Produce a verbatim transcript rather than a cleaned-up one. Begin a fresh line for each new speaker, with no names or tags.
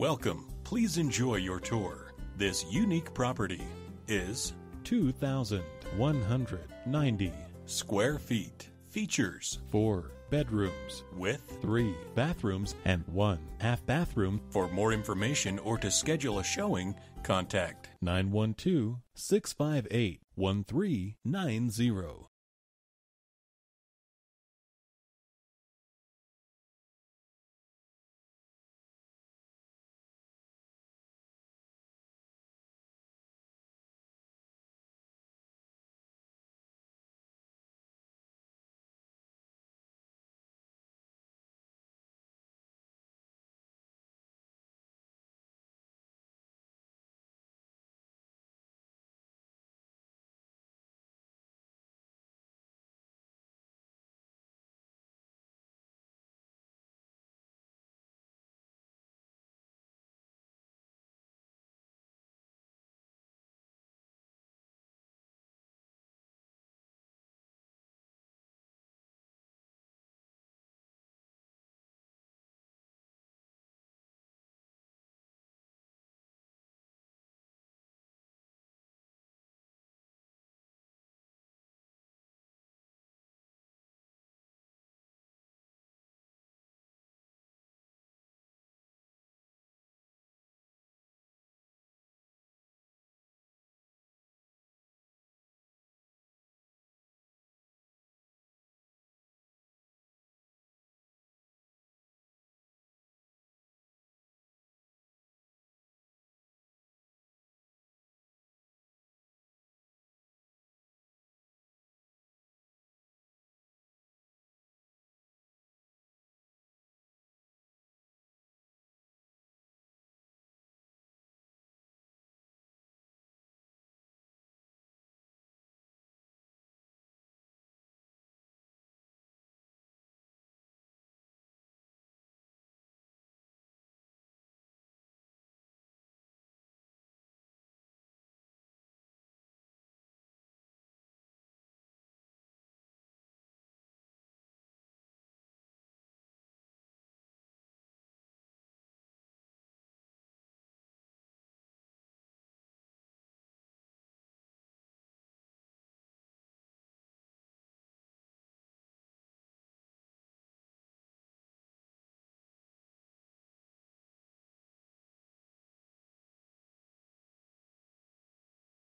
Welcome. Please enjoy your tour. This unique property is
two thousand one hundred ninety
square feet. Features
four bedrooms
with
three bathrooms and one half bathroom.
For more information or to schedule a showing, contact
nine one two, six five eight, one three nine zero.